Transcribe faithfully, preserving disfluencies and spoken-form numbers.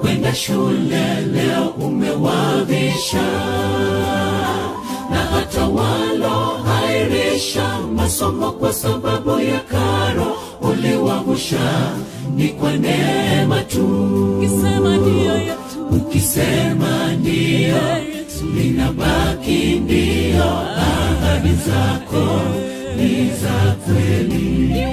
kwenda shule leo umewavisha, na hata walo hairisha masomo kwa sababu ya karo uliwavusha. Ni kwa neema tu, ukisema ndio yetu, ukisema ndio linabaki ndio. Ahadi zako ni za kweli.